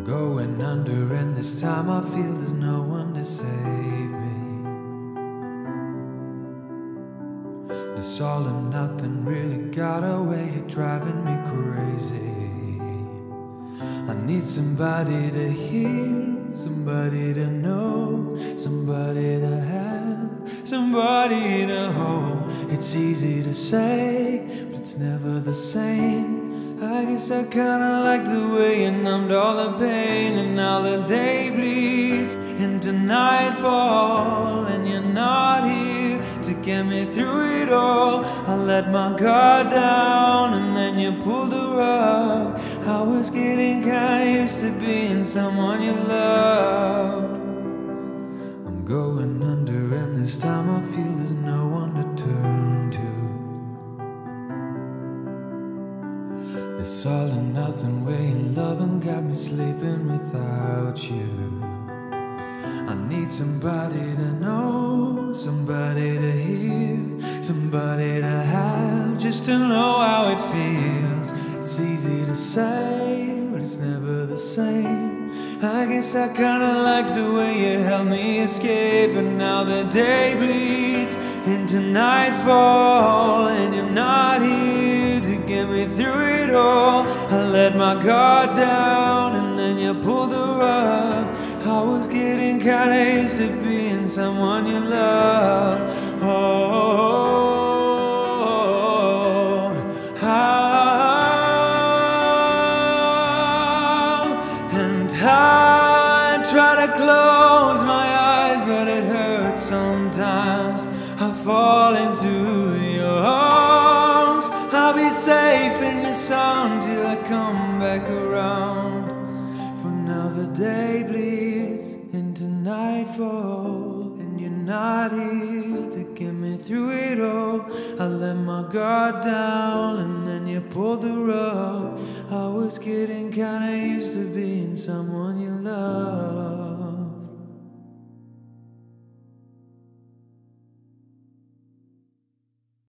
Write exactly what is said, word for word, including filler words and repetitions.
Going under, and this time I feel there's no one to save me. This all or nothing really got a way of driving me crazy. I need somebody to hear, somebody to know, somebody to have, somebody to hold. It's easy to say, but it's never the same. I guess I kinda like the way you numbed all the pain. And now the day bleeds into nightfall, and you're not here to get me through it all. I let my guard down and then you pulled the rug. I was getting kinda used to being someone you loved. I'm going under, and this time I feel there's no one to turn to. This all or nothing way of loving got me sleeping without you. I need somebody to know, somebody to hear, somebody to have, just to know how it feels. It's easy to say, but it's never the same. I guess I kinda liked the way you helped me escape. And now the day bleeds into nightfall, and you're not here to get me through it all. I let my guard down and then you pulled the rug. I was getting kinda used to being someone you loved. Oh, how, and I try to close my eyes, but it hurts sometimes. I fall into your arms. I'll be safe in your song till I come back around. For now the day bleeds into nightfall, and you're not here to get me through it all. I let my guard down and then you pulled the rug. I was getting kinda used to being